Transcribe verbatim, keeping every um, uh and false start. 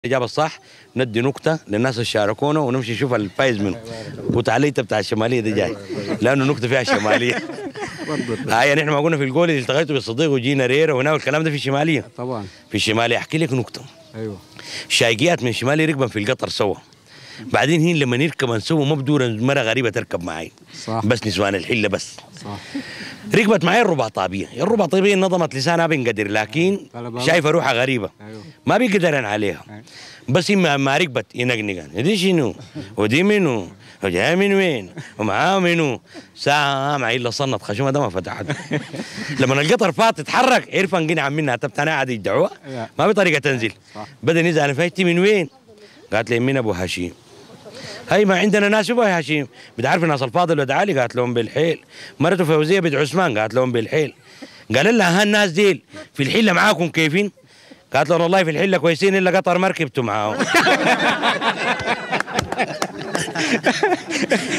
الإجابة الصح ندي نكتة للناس اللي شاركونا ونمشي نشوف الفايز منه. وتعاليت بتاع الشمالية دي جاي لأنه نكتة فيها الشمالية. هاي يعني احنا ما قلنا في الجول اللي التقيتوا بالصديق وجينا ريرة وهنا والكلام ده في الشمالية. طبعا في الشمالية أحكي لك نكتة. ايوه شايقيات من الشمالية ركبا في القطر سوا. بعدين هين لما نركب سوا ما بدورة مرة غريبة تركب معي. صح بس نسوان الحلة بس. صح ركبت معي الرباطابية، الرباطابية نظمت لسانها بنقدر لكن شايفة روحها غريبة. ايوه ما بيقدرن عليها. أيوة. بس ما ما ركبت ينقنقن دي شنو ودي منو وجاي من وين ومعاه منو ساعة ما إلا صنت خشمها ده ما فتحت. لما القطر فات تتحرك عرف انقنع منها تبتنا عادي الدعوة ما بطريقة تنزل. بدأ نزل أنا فايتي من وين؟ قالت لي من أبو هشيم. هي ما عندنا ناس ابو هشيم بتعرف ناس الفاضل ودعالي قالت لهم بالحيل. مرته فوزيه بنت عثمان قالت لهم بالحيل. قال لها هالناس ديل في الحله معاكم كيفين؟ قالت له والله في الحله كويسين الا قطر مركبته معاهم.